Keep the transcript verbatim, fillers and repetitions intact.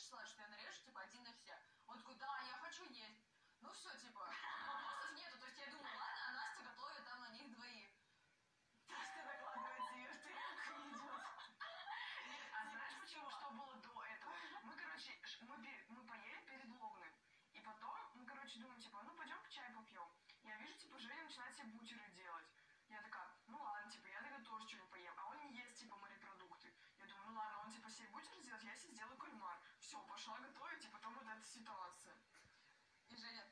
нарежешь салат, что я нарежу, типа, один на все. Он такой, да, я хочу есть. Ну все, типа, вопросов нету. То есть я думаю, ладно, а Настя готовит там на них двоих. Настя накладывает ее в тарелку и идет. Нет, а знаешь почему, что было до этого? Мы, короче, мы, мы поели перед Логным. И потом мы, короче, думаем, типа, ну пойдем чай попьем. Я вижу, типа, Женя начинает себе бутеры делать. Я такая, ну ладно, типа, я тогда тоже что-нибудь поем. А он не ест, типа, морепродукты. Я думаю, ну ладно, он, типа, себе бутеры сделает, я себе сделаю кальмар. Все, пошла готовить, и потом вот эта ситуация. И Женя,